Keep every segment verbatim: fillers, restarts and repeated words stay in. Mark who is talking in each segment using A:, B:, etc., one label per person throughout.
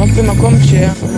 A: רק במקום ש...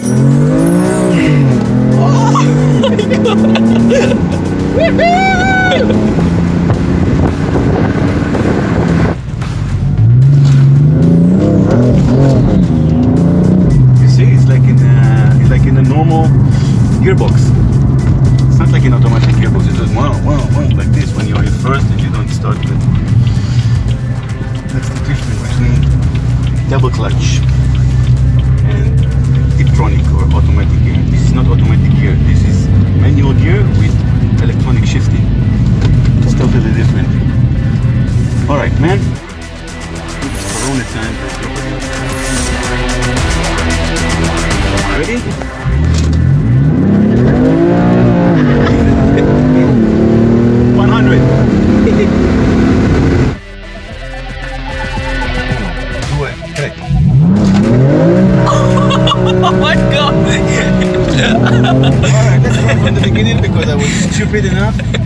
B: You see, it's like in a, it's like in a normal gearbox. It's not like an automatic gearbox. It's just wow, wow, wow, like this when you're in first and you don't start with. That's the difference between double clutch and Tiptronic or automatic gear. This is not automatic gear. This is manual gear with electronic shifting. It's totally different. All right, man. It's Corona time. Ready? one hundred. Do it. Correct.
A: Oh my god!
B: Alright, let's start from the beginning because I was stupid enough